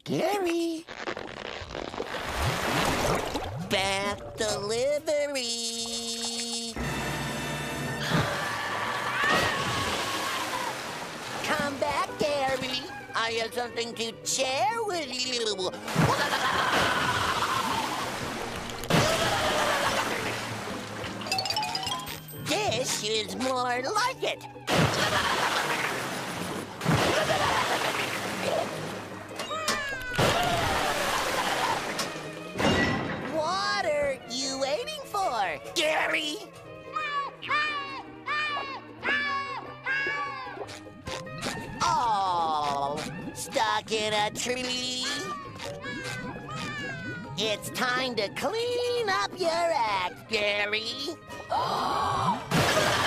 Gary. Bath delivery. Come back, Gary. I have something to share with you. This is more like it. What are you waiting for, Gary? Oh, stuck in a tree? It's time to clean up your act, Gary.